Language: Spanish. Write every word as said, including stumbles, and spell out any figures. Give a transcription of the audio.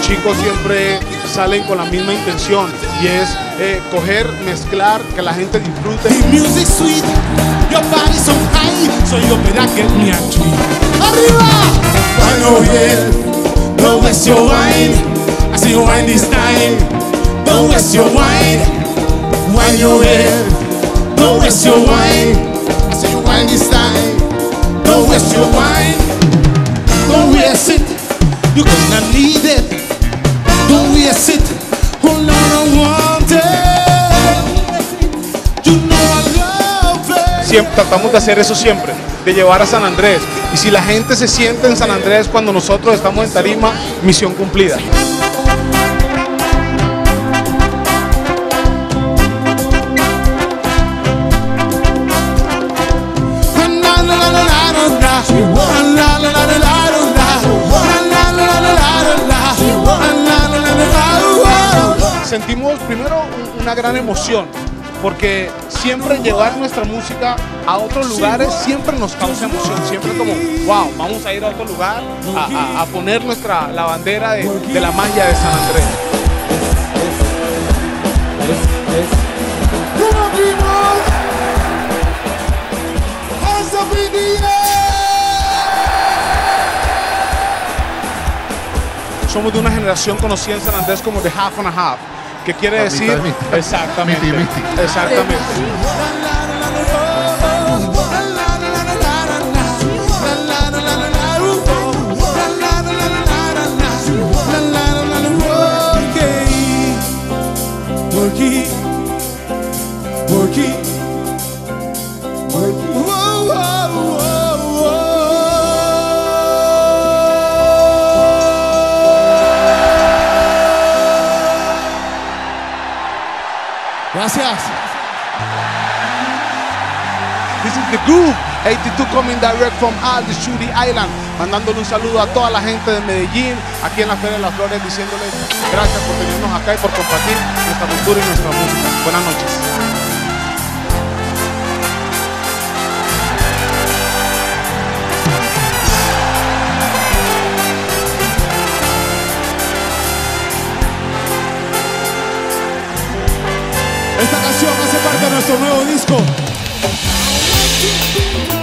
chicos siempre salen con la misma intención y es eh, coger, mezclar, que la gente disfrute. The music sweet, your body's so high, so you better get me a treat. Arriba! Wine your head, don't waste your wine. I see you wine this time, don't waste your wine. Wine your head, don't waste your wine. I see you wine this time, don't waste your wine. Don't waste it, you're gonna need it. Don't waste it, oh Lord, I want it. You know I love it. Siempre tratamos de hacer eso siempre, de llevar a San Andrés. Y si la gente se siente en San Andrés cuando nosotros estamos en tarima, misión cumplida. Sentimos primero una gran emoción, porque siempre llevar nuestra música a otros lugares siempre nos causa emoción, siempre como, wow, vamos a ir a otro lugar a, a, a poner nuestra, la bandera de, de la magia de San Andrés. Somos de una generación conocida en San Andrés como de half and a half, que quiere decir exactamente, exactamente. Worky, worky, worky. Whoa, whoa, whoa, whoa. Gracias. This is the Groove ochenta y dos coming direct from Aldeshuri Island, mandándole un saludo a toda la gente de Medellín, aquí en la Feria de las Flores, diciéndoles gracias por tenernos acá y por compartir nuestra cultura y nuestra música. Buenas noches. Esta canción hace parte de nuestro nuevo disco.